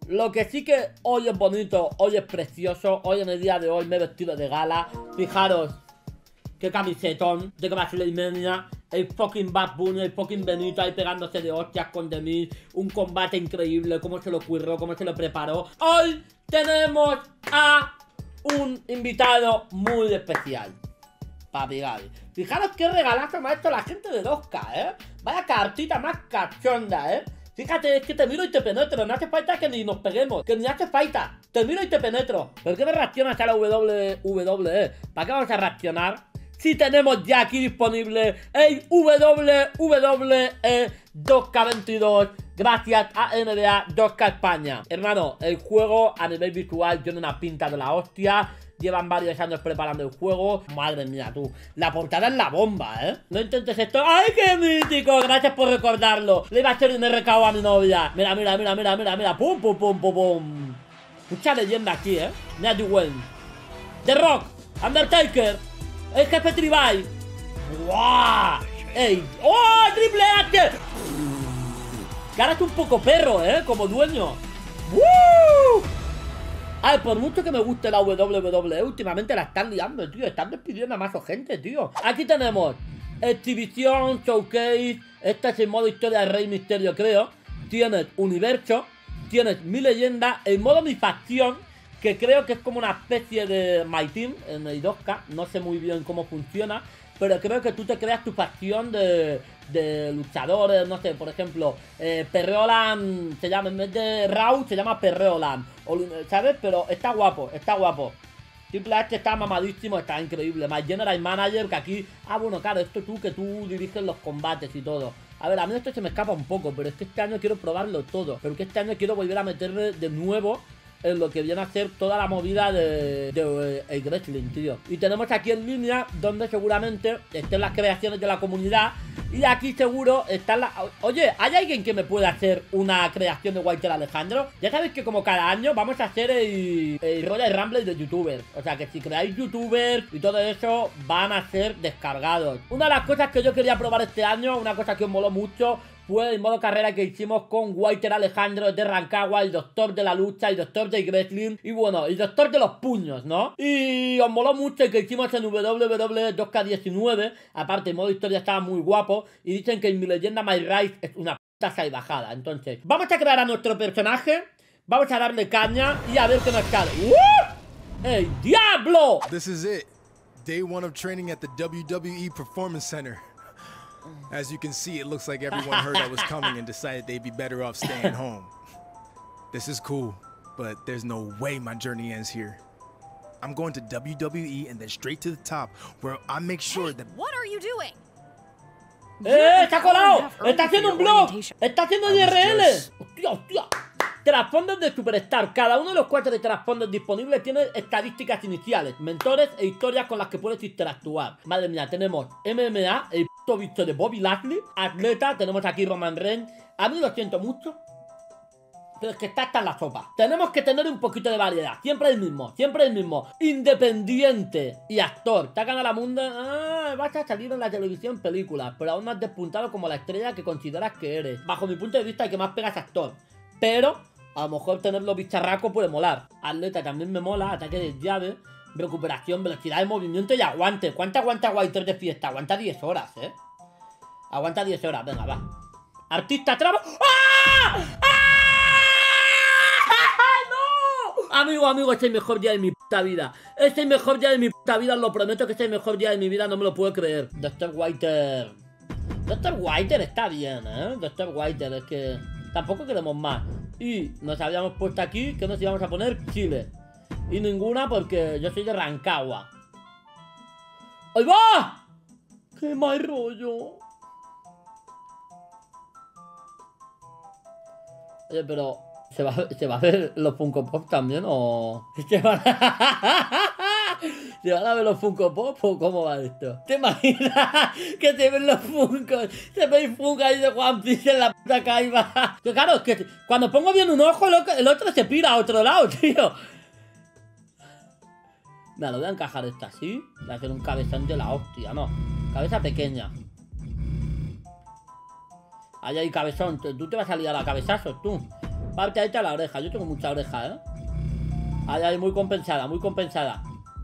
Lo que sí que hoy es bonito, hoy es precioso. Hoy en el día de hoy me he vestido de gala. Fijaros qué camisetón de WrestleMania. El fucking Bad Bunny, el fucking Benito ahí pegándose de hostias con The Miz. Un combate increíble, cómo se lo ocurrió, cómo se lo preparó. Hoy tenemos a un invitado muy especial. Papi Gaby. Fijaros qué regalazo me ha hecho la gente de 2K, Vaya cartita más cachonda, Fíjate, es que te miro y te penetro. No hace falta que ni nos peguemos, que ni hace falta. Te miro y te penetro. ¿Por qué me reaccionas a la WWE? ¿Para qué vamos a reaccionar si tenemos ya aquí disponible el WWE 2K22 gracias a NBA 2K España? Hermano, el juego a nivel visual tiene una pinta de la hostia. Llevan varios años preparando el juego. Madre mía, tú. La portada es la bomba, No intentes esto. ¡Ay, qué mítico! Gracias por recordarlo. Le iba a hacer un RKO a mi novia. Mira, mira, mira, mira, mira, mira. Pum, pum, pum, pum, pum. Mucha leyenda aquí, Natty Wayne, The Rock, Undertaker, el jefe tribal. ¡Guau! ¡Ey! ¡Oh! ¡Triple H! Cara es un poco perro, como dueño. ¡Woo! Ay, por mucho que me guste la WWE, últimamente la están liando, tío. Están despidiendo a más gente, tío. Aquí tenemos Exhibición, Showcase. Este es el modo historia de Rey Mysterio, creo. Tienes Universo. Tienes Mi Leyenda. El modo Mi Facción, que creo que es como una especie de My Team en el 2K. No sé muy bien cómo funciona, pero creo que tú te creas tu facción de luchadores, no sé, por ejemplo, Perreolan se llama, en vez de Raw se llama Perreolan, ¿sabes? Pero está guapo, está guapo. Triple H está mamadísimo, está increíble. Más General Manager, que aquí, bueno, claro, esto tú, que tú diriges los combates y todo. A ver, a mí esto se me escapa un poco, pero es que este año quiero probarlo todo. Pero que este año quiero volver a meterle de nuevo en lo que viene a ser toda la movida de el wrestling, tío. Y tenemos aquí en línea donde seguramente estén las creaciones de la comunidad. Y aquí seguro están las... Oye, ¿hay alguien que me pueda hacer una creación de Walter Alejandro? Ya sabéis que como cada año vamos a hacer el Royal Rumble de youtubers. O sea que si creáis youtubers y todo eso van a ser descargados. Una de las cosas que yo quería probar este año, una cosa que os moló mucho, fue el modo carrera que hicimos con Walter Alejandro de Rancagua, el doctor de la lucha, el doctor del wrestling y bueno, el doctor de los puños, ¿no? Y os moló mucho el que hicimos en WWE 2K19. Aparte, el modo historia estaba muy guapo y dicen que en Mi Leyenda My Rise es una puta salvajada. Entonces, vamos a crear a nuestro personaje, vamos a darle caña y a ver qué nos sale. ¡El diablo! This is it. Day 1 of training at the WWE Performance Center. As you can see, it looks like everyone heard I was coming and decided they'd be better off staying home. This is cool, but there's no way my journey ends here. I'm going to WWE and then straight to the top, where I make sure that... What are you doing? ¡Está colado! ¡Está haciendo un blog! ¡Está haciendo IRL! ¡Hostia, hostia! Trasfondos de Superstar. Cada uno de los 4 de trasfondos disponibles tiene estadísticas iniciales, mentores e historias con las que puedes interactuar. Madre mía, tenemos MMA, el puto visto de Bobby Lashley, atleta, tenemos aquí Roman Reigns. A mí lo siento mucho, pero es que está hasta en la sopa. Tenemos que tener un poquito de variedad. Siempre el mismo, siempre el mismo. Independiente y actor. Te ha ganado la munda. Vas a salir en la televisión películas, pero aún no has despuntado como la estrella que consideras que eres. Bajo mi punto de vista, el que más pega es actor. Pero a lo mejor tenerlo bicharraco puede molar. Atleta también me mola. Ataque de llave, recuperación, velocidad de movimiento y aguante. ¿Cuánto aguanta Walter de fiesta? Aguanta 10 horas, Aguanta 10 horas, venga, va. Artista traba. ¡Ah! ¡No! Amigo, este es el mejor día de mi puta vida. Este es el mejor día de mi puta vida, lo prometo que este es el mejor día de mi vida, no me lo puedo creer. Dr. Walter. Dr. Walter está bien, Dr. Walter, es que tampoco queremos más. Y nos habíamos puesto aquí que nos íbamos a poner Chile. Y ninguna porque yo soy de Rancagua. ¡Ahí va! ¡Qué mal rollo! Oye, pero ¿se va a ver los Funko Pop también o...? ¿Se van a ver los Funko Pop o cómo va esto? ¿Te imaginas que se ven los Funkos? Se ve el Funko ahí de One Piece en la puta caiba. Que claro, es que cuando pongo bien un ojo, el otro se pira a otro lado, tío. Mira, lo voy a encajar esto así. Voy a hacer un cabezón de la hostia, no. Cabeza pequeña. Ahí hay cabezón. Tú te vas a liar a cabezazos, tú. Parte ahí está la oreja. Yo tengo mucha oreja, ¿eh? Ay, ay, muy compensada, muy compensada.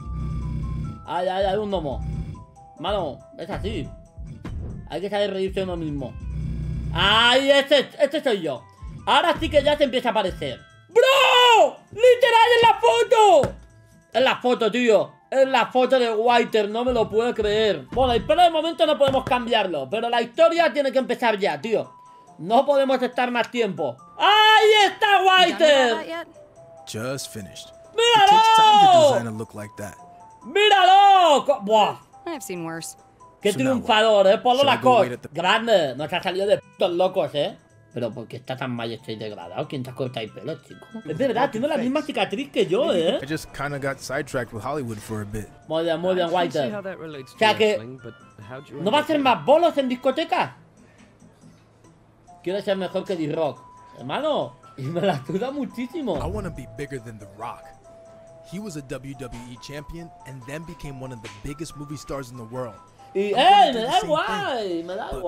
Ay, ay, ay, un gnomo. Mano, es así. Hay que saber reírse de uno mismo. ¡Ay, este soy yo! Ahora sí que ya se empieza a aparecer. ¡Bro! ¡Literal en la foto! En la foto, tío. En la foto de Whiter, no me lo puedo creer. Bueno, pero de momento no podemos cambiarlo. Pero la historia tiene que empezar ya, tío. No podemos estar más tiempo. ¡Ahí está Whiter! Just finished. It takes time to design a look like that. ¡Míralo! ¡Buah! I've seen worse. ¡Qué triunfador, Polo Lacoste! Grande, nos ha salido de putos locos, Pero ¿por qué está tan mal y degradado? ¿Quién te ha cortado el pelo, chico? Es verdad, tiene la misma cicatriz que yo, I just kinda got sidetracked with Hollywood for a bit. Muy bien, Whiter. O sea que... ¿No va a hacer más bolos en discotecas? Quiero ser mejor que D-Rock. Hermano, y me la suda muchísimo. I want to be bigger than The Rock. He was a WWE champion and then became one of the biggest movie stars in the world. Y me da guay,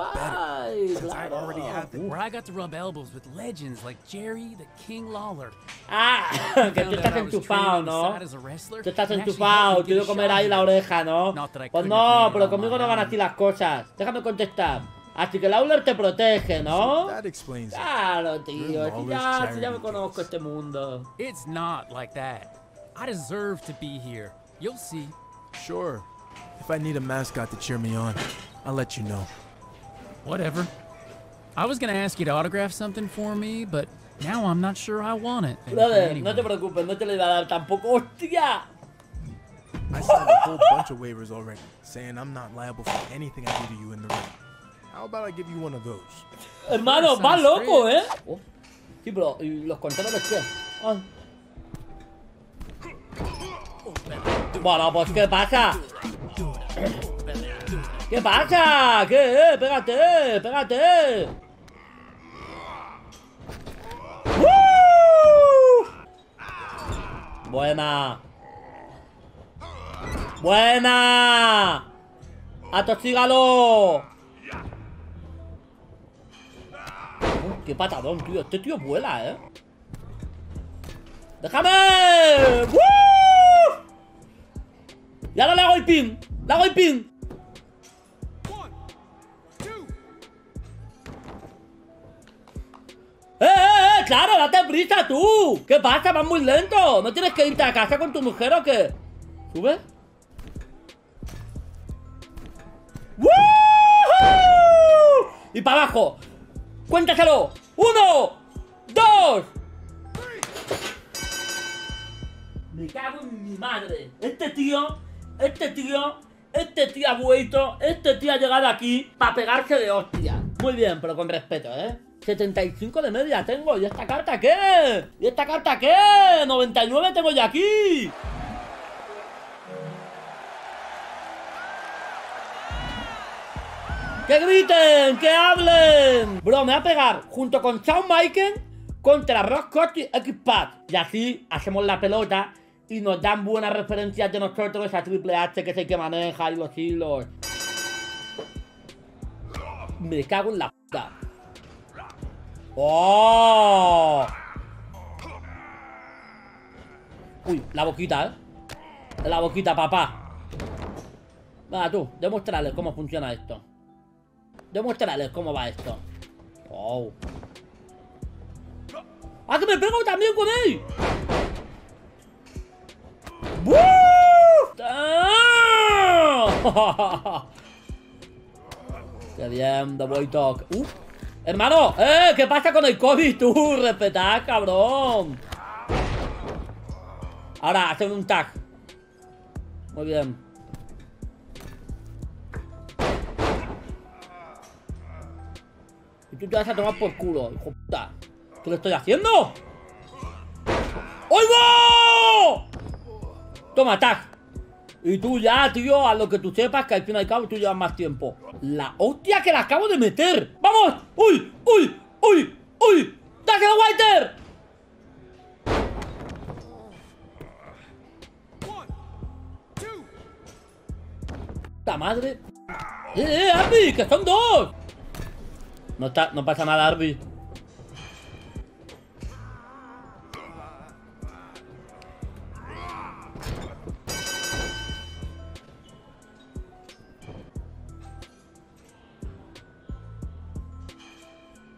claro. Where I got to rub elbows with legends like Jerry the King Lawler. Ah, que tú estás enchufado, ¿no? Tú estás enchufado, quiero comer ahí la oreja, ¿no? Pues no, pero conmigo no van así las cosas. Déjame contestar. Así que Lawler te protege, ¿no? Claro, tío, si ya me conozco este mundo. It's not like that. I deserve to be here. You'll see. Sure. If I need a mascot to cheer me on, I'll let you know. Whatever. I was gonna ask you to autograph something for me, but now I'm not sure I want it. Brother, no te preocupes, no te lo iba a dar tampoco. ¡Hostia! I signed a whole bunch of waivers already, saying I'm not liable for anything I do to you in the ring. How about I give you one of those? Hermano, va loco, Oh. Sí, pero ¿y los contenedores qué? Ay. Bueno, pues ¿qué pasa? ¿Qué pasa? ¿Qué? Pégate, pégate. Buena. Buena. Atosígalo. Qué patadón, tío. Este tío vuela, ¡Déjame! Y ahora le hago el pin. Le hago el pin. ¡Claro! ¡Date prisa, tú! ¿Qué pasa? Vas muy lento. ¿No tienes que irte a casa con tu mujer o qué? ¿Sube? Y para abajo. ¡Cuéntaselo! ¡1! ¡2! Me cago en mi madre. Este tío ha vuelto, este tío ha llegado aquí para pegarse de hostia. Muy bien, pero con respeto, 75 de media tengo. ¿Y esta carta qué? ¿Y esta carta qué? 99 tengo ya aquí. ¡Que griten! ¡Que hablen! Bro, me va a pegar junto con Shawn Michaels contra Rock Cotty X-Pac. Y así hacemos la pelota y nos dan buenas referencias de nosotros a Triple H, que es el que maneja y los hilos. Me cago en la puta. ¡Oh! Uy, la boquita, La boquita, papá. Venga, tú, demuéstrales cómo funciona esto. Demuéstrales cómo va esto. ¡Oh! ¡Ah, que me pego también con él! ¡Qué bien, The Boy Talk! ¡Hermano! ¿Qué pasa con el COVID, tú? Respetad, cabrón. Ahora, hacen un tag. Muy bien. Y tú te vas a tomar por culo, hijo puta. ¿Qué le estoy haciendo? ¡Oigo! Toma, tag. Y tú ya, tío, a lo que tú sepas, que al fin y al cabo tú llevas más tiempo. La hostia que la acabo de meter. ¡Vamos! ¡Uy! ¡Uy! ¡Uy! ¡Uy! ¡Dáselo, Whiter! ¡La madre! ¡Arby! ¡Que son dos! No pasa nada, Arby.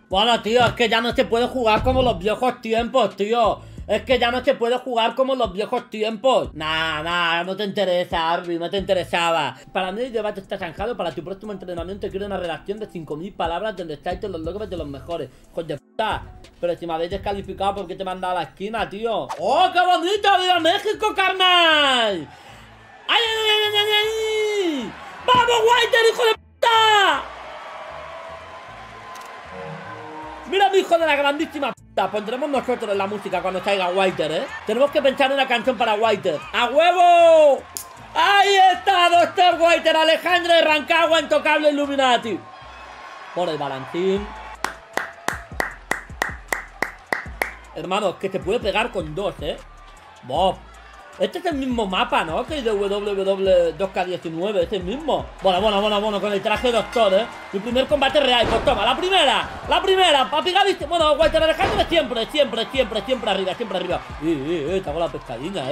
Bueno, tío, es que ya no se puede jugar como los viejos tiempos, tío. Es que ya no se puede jugar como los viejos tiempos. Nah, no te interesa, Arby, no te interesaba. Para mí el debate está zanjado. Para tu próximo entrenamiento quiero una redacción de 5000 palabras donde estáis los logros de los mejores. Hijos de puta. Pero si me habéis descalificado, ¿por qué te me han dado a la esquina, tío? ¡Oh, qué bonito! ¡Viva México, carnal! ¡Ay, ay, ay, ay, ay! ¡Vamos, Walter, hijo de puta! Mira, mi hijo de la grandísima puta. Pondremos nosotros la música cuando salga Walter, ¿eh? Tenemos que pensar en una canción para Walter. ¡A huevo! ¡Ahí está, Doctor Walter! Alejandro de Rancagua, intocable Illuminati. Por el balancín. Hermano, que se puede pegar con dos, ¿eh? Bob. Este es el mismo mapa, ¿no? Que el de WW2K19, es el mismo. Bueno, con el traje de doctor, ¿eh? Mi primer combate real, pues toma, la primera, para pegar, bueno, Walter Alejandro siempre arriba, te hago la pescadilla,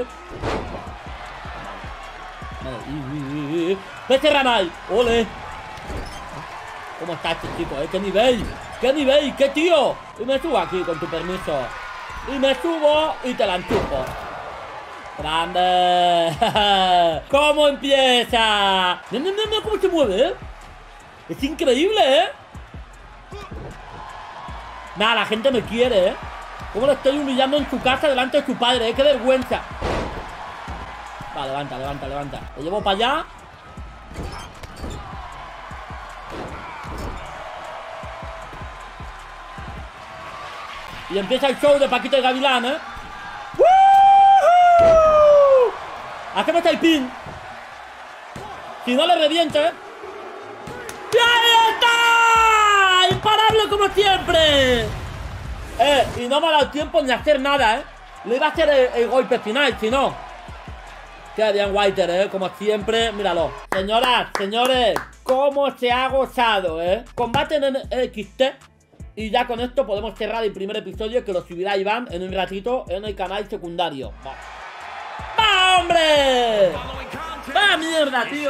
Vete, Ranay, ole. ¿Cómo está este chico, ¿Qué nivel, qué tío? Y me subo aquí, con tu permiso. Y me subo y te la enchupo. ¡Grande! ¿Cómo empieza? Mira cómo se mueve, Es increíble, Nada, la gente me quiere, Cómo lo estoy humillando en su casa delante de su padre, ¡Qué vergüenza! Va, levanta. Lo llevo para allá. Y empieza el show de Paquito y Gavilán, Hacemos el pin. Si no le reviente. ¡Y ahí está! ¡Imparable como siempre! Y no me ha dado tiempo ni a hacer nada, Le iba a hacer el golpe final, si no. Qué bien, Walter, como siempre. Míralo. Señoras, señores, cómo se ha gozado, Combate en XT. Y ya con esto podemos cerrar el primer episodio, que lo subirá Iván en un ratito en el canal secundario. ¡Va, hombre! ¡Va, mierda, tío!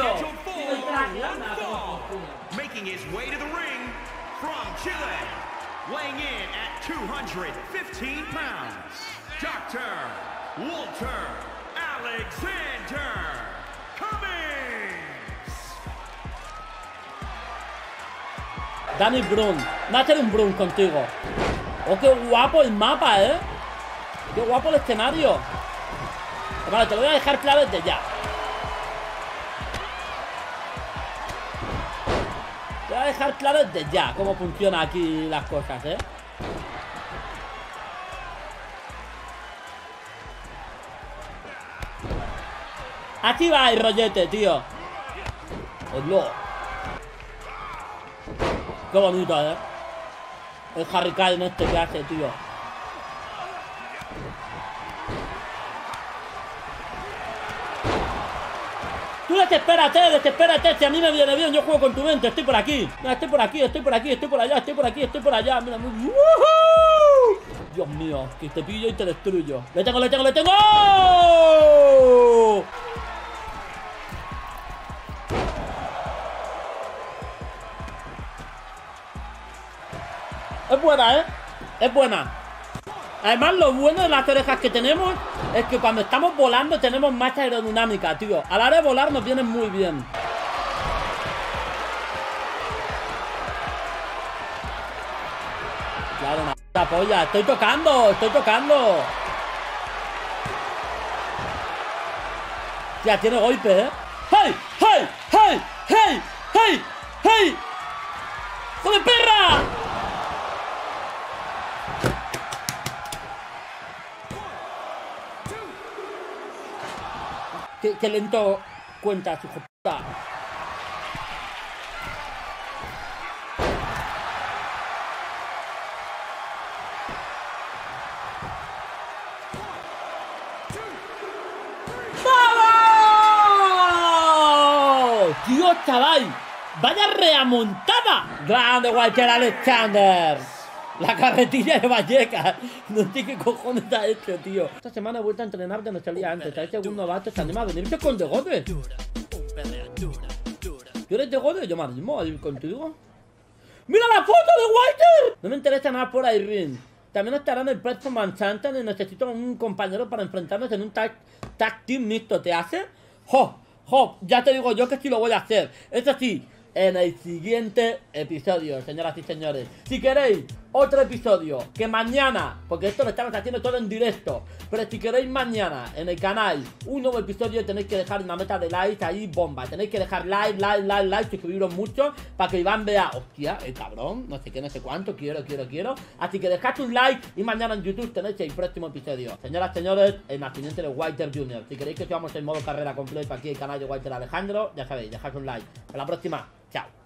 Making his way to the ring from Chile, weighing in at 215 pounds, Dr. Walter Alexander Cummings. Danny Brun, va a hacer un Brun contigo. Oh, qué guapo el mapa, Qué guapo el escenario. Vale, te lo voy a dejar claro desde ya. Te voy a dejar claro desde ya cómo funcionan aquí las cosas, Aquí va el rollete, tío. Hola. Qué bonito, El Harry Kane este que hace, tío. Tú desespérate, si a mí me viene bien, yo juego con tu mente, estoy por aquí. Mira, estoy por aquí, estoy por allá, mira. ¡Woohoo! Dios mío, que te pillo y te destruyo. ¡Le tengo! Es buena, Es buena. Además, lo bueno de las orejas que tenemos es que cuando estamos volando tenemos más aerodinámica, tío. A la hora de volar nos viene muy bien. Claro, una puta polla. Estoy tocando. Ya, tiene golpe, ¡Hey! ¡Hijo de perra! Qué lento cuentas, hijo de puta. ¡Vamos! ¡Dios, chaval! ¡Vaya reamontada! ¡Grande, Walter Alexander! La carretilla de Vallecas. No sé qué cojones ha hecho, tío. Esta semana he vuelto a entrenar de nuestra liga antes. ¿Sabes si algún novato se anima a venirte con The Gode? ¿Tú eres The Gode? Yo me animo a ir contigo. ¡Mira la foto de Walter! No me interesa nada por Irene. También estará en el Performance Center y necesito un compañero para enfrentarnos en un tag team mixto. ¿Te hace? ¡Jo! Ya te digo yo que sí lo voy a hacer. Eso sí, en el siguiente episodio, señoras y señores. Si queréis otro episodio, que mañana, porque esto lo estamos haciendo todo en directo, pero si queréis mañana en el canal un nuevo episodio, tenéis que dejar una meta de likes ahí, bomba. Tenéis que dejar like, suscribiros mucho para que Iván vea, hostia, el cabrón, no sé qué, no sé cuánto, quiero. Así que dejad un like y mañana en YouTube tenéis el próximo episodio. Señoras y señores, el nacimiento de Walter Jr. Si queréis que subamos el modo carrera completo aquí en el canal de Walter Alejandro, ya sabéis, dejad un like. Hasta la próxima, chao.